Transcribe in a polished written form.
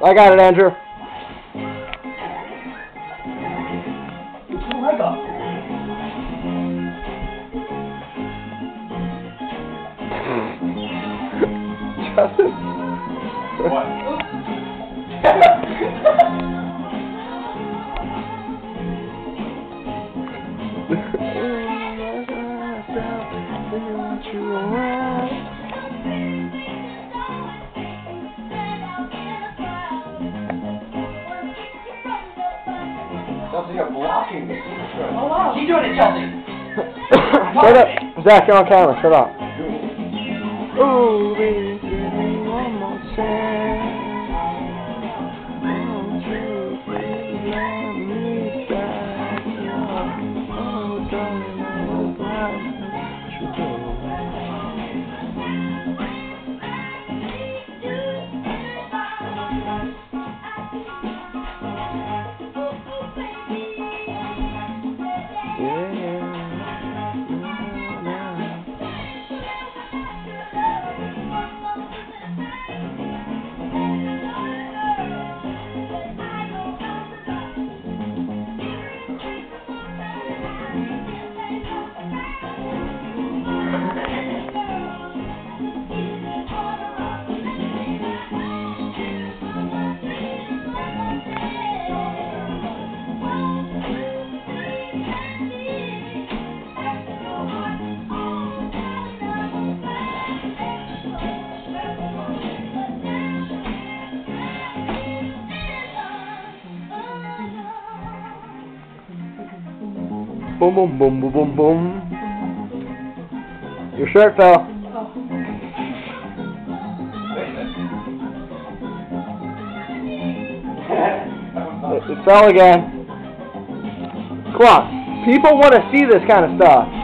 I got it, Andrew. Put your leg up. Justin. What? Chelsea, you're blocking me. Oh, wow. Keep doing it, Chelsea. Shut up. Zach, you're on camera. Shut up. Ooh, baby, one more chance. Won't you please let me back? Oh, darling, I was like you do. Boom, boom, boom, boom, boom, boom. Your shirt fell. It fell again. Come on. People want to see this kind of stuff.